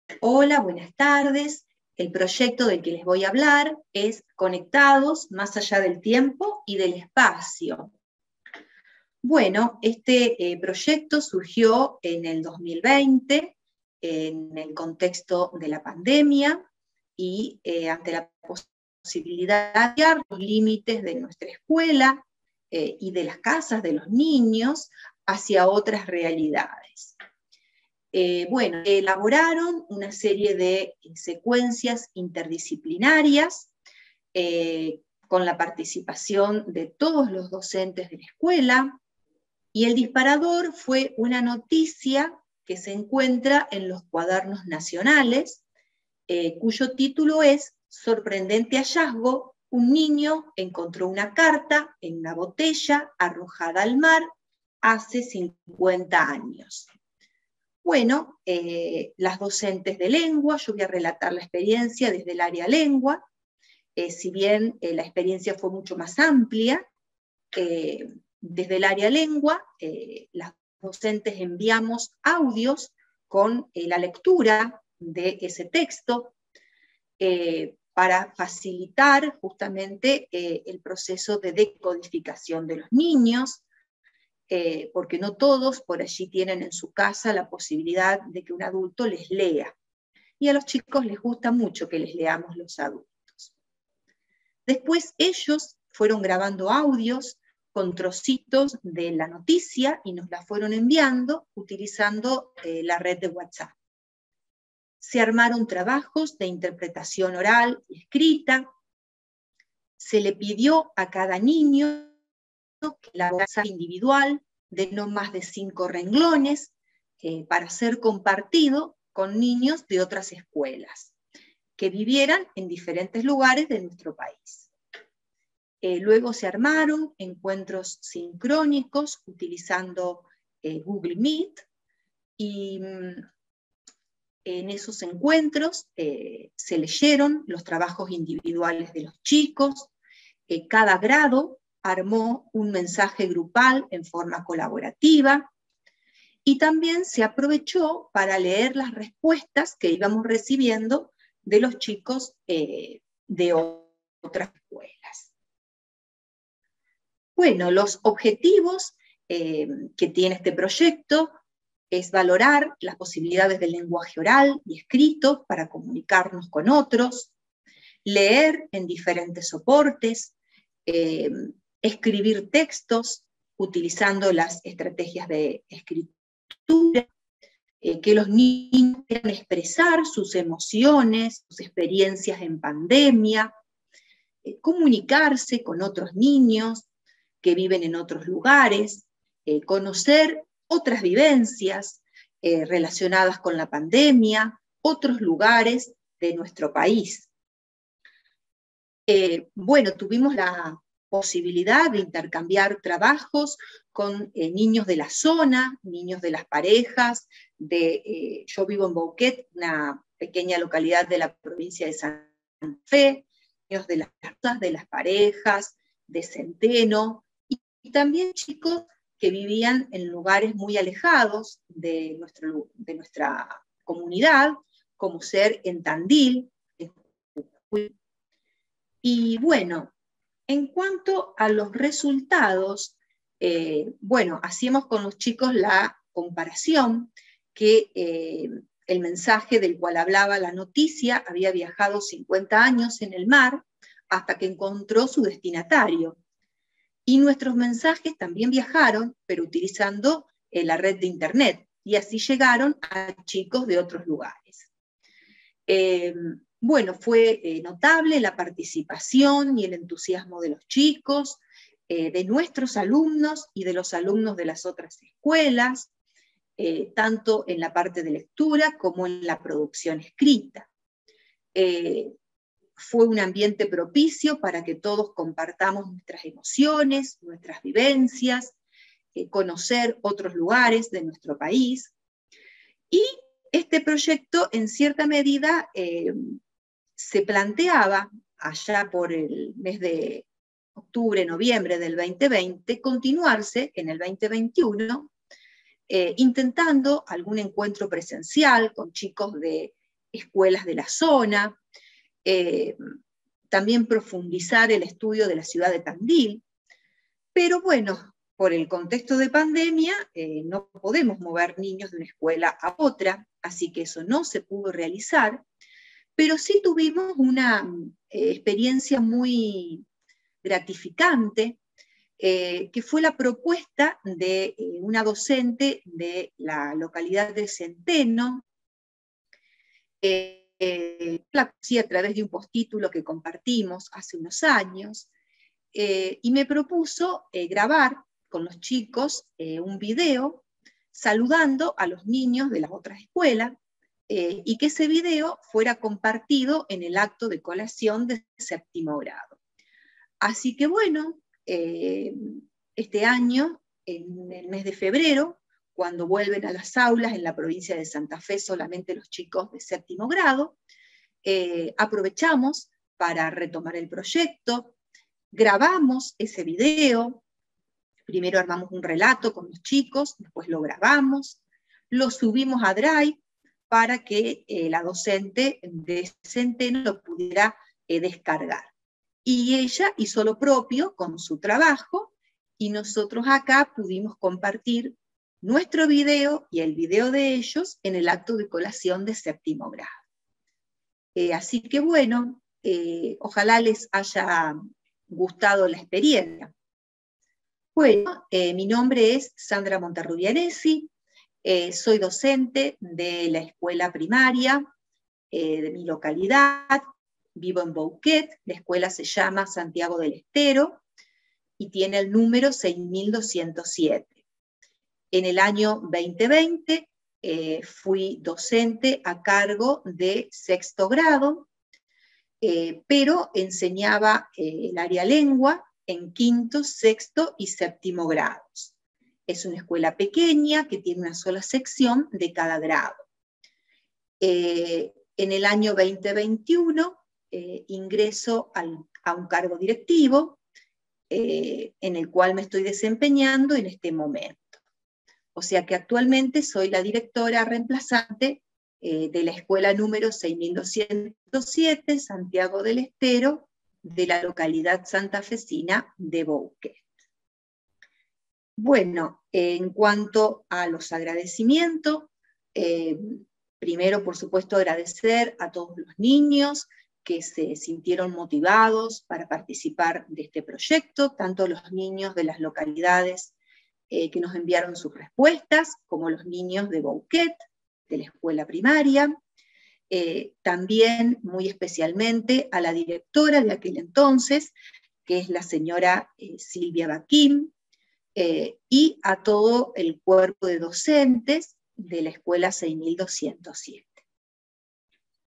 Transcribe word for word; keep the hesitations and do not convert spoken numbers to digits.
Hola, buenas tardes. El proyecto del que les voy a hablar es Conectados más allá del tiempo y del espacio. Bueno, este eh, proyecto surgió en el dos mil veinte, en el contexto de la pandemia y eh, ante la posibilidad de ampliar los límites de nuestra escuela eh, y de las casas de los niños hacia otras realidades. Eh, bueno, elaboraron una serie de secuencias interdisciplinarias eh, con la participación de todos los docentes de la escuela, y el disparador fue una noticia que se encuentra en los cuadernos nacionales, eh, cuyo título es Sorprendente hallazgo, un niño encontró una carta en una botella arrojada al mar hace cincuenta años. Bueno, eh, las docentes de lengua, yo voy a relatar la experiencia desde el área lengua, eh, si bien eh, la experiencia fue mucho más amplia, eh, desde el área lengua, eh, las docentes enviamos audios con eh, la lectura de ese texto eh, para facilitar justamente eh, el proceso de decodificación de los niños, Eh, porque no todos por allí tienen en su casa la posibilidad de que un adulto les lea. Y a los chicos les gusta mucho que les leamos los adultos. Después ellos fueron grabando audios con trocitos de la noticia y nos la fueron enviando utilizando eh, la red de WhatsApp. Se armaron trabajos de interpretación oral y escrita. Se le pidió a cada niño que la elaborara individual de no más de cinco renglones eh, para ser compartido con niños de otras escuelas que vivieran en diferentes lugares de nuestro país. Eh, luego se armaron encuentros sincrónicos utilizando eh, Google Meet, y mm, en esos encuentros eh, se leyeron los trabajos individuales de los chicos. Eh, cada grado armó un mensaje grupal en forma colaborativa, y también se aprovechó para leer las respuestas que íbamos recibiendo de los chicos eh, de otras escuelas. Bueno, los objetivos eh, que tiene este proyecto es valorar las posibilidades del lenguaje oral y escrito para comunicarnos con otros, leer en diferentes soportes, eh, escribir textos utilizando las estrategias de escritura, eh, que los niños puedan expresar sus emociones, sus experiencias en pandemia, eh, comunicarse con otros niños que viven en otros lugares, eh, conocer otras vivencias eh, relacionadas con la pandemia, otros lugares de nuestro país. Eh, bueno, tuvimos la posibilidad de intercambiar trabajos con eh, niños de la zona, niños de las parejas, de, eh, yo vivo en Bouquet, una pequeña localidad de la provincia de Santa Fe, niños de las casas, de las parejas, de Centeno, y, y también chicos que vivían en lugares muy alejados de, nuestro, de nuestra comunidad, como ser en Tandil, en Jujuy. Y bueno, en cuanto a los resultados, eh, bueno, hacíamos con los chicos la comparación que eh, el mensaje del cual hablaba la noticia había viajado cincuenta años en el mar hasta que encontró su destinatario. Y nuestros mensajes también viajaron, pero utilizando eh, la red de internet, y así llegaron a chicos de otros lugares. Eh, Bueno, fue eh, notable la participación y el entusiasmo de los chicos, eh, de nuestros alumnos y de los alumnos de las otras escuelas, eh, tanto en la parte de lectura como en la producción escrita. Eh, fue un ambiente propicio para que todos compartamos nuestras emociones, nuestras vivencias, eh, conocer otros lugares de nuestro país. Y este proyecto, en cierta medida, eh, se planteaba allá por el mes de octubre, noviembre del veinte veinte, continuarse en el veinte veintiuno, eh, intentando algún encuentro presencial con chicos de escuelas de la zona, eh, también profundizar el estudio de la ciudad de Tandil, pero bueno, por el contexto de pandemia eh, no podemos mover niños de una escuela a otra, así que eso no se pudo realizar, pero sí tuvimos una eh, experiencia muy gratificante, eh, que fue la propuesta de eh, una docente de la localidad de Centeno, eh, eh, la conocí a través de un postítulo que compartimos hace unos años, eh, y me propuso eh, grabar con los chicos eh, un video saludando a los niños de las otras escuelas, eh, y que ese video fuera compartido en el acto de colación de séptimo grado. Así que bueno, eh, este año, en el mes de febrero, cuando vuelven a las aulas en la provincia de Santa Fe solamente los chicos de séptimo grado, eh, aprovechamos para retomar el proyecto, grabamos ese video, primero armamos un relato con los chicos, después lo grabamos, lo subimos a Drive para que eh, la docente de Centeno lo pudiera eh, descargar. Y ella hizo lo propio con su trabajo, y nosotros acá pudimos compartir nuestro video y el video de ellos en el acto de colación de séptimo grado. Eh, así que bueno, eh, ojalá les haya gustado la experiencia. Bueno, eh, mi nombre es Sandra Monterrubianesi, eh, soy docente de la escuela primaria eh, de mi localidad, vivo en Bouquet, la escuela se llama Santiago del Estero y tiene el número seis mil doscientos siete. En el año veinte veinte eh, fui docente a cargo de sexto grado, eh, pero enseñaba eh, el área lengua en quinto, sexto y séptimo grados. Es una escuela pequeña que tiene una sola sección de cada grado. Eh, en el año veinte veintiuno eh, ingreso al, a un cargo directivo eh, en el cual me estoy desempeñando en este momento. O sea que actualmente soy la directora reemplazante eh, de la escuela número seis mil doscientos siete, Santiago del Estero, de la localidad santafesina de Bouquet. Bueno, en cuanto a los agradecimientos, eh, primero, por supuesto, agradecer a todos los niños que se sintieron motivados para participar de este proyecto, tanto los niños de las localidades eh, que nos enviaron sus respuestas, como los niños de Bouquet, de la escuela primaria. Eh, también, muy especialmente, a la directora de aquel entonces, que es la señora eh, Silvia Baquín, eh, y a todo el cuerpo de docentes de la escuela seis mil doscientos siete.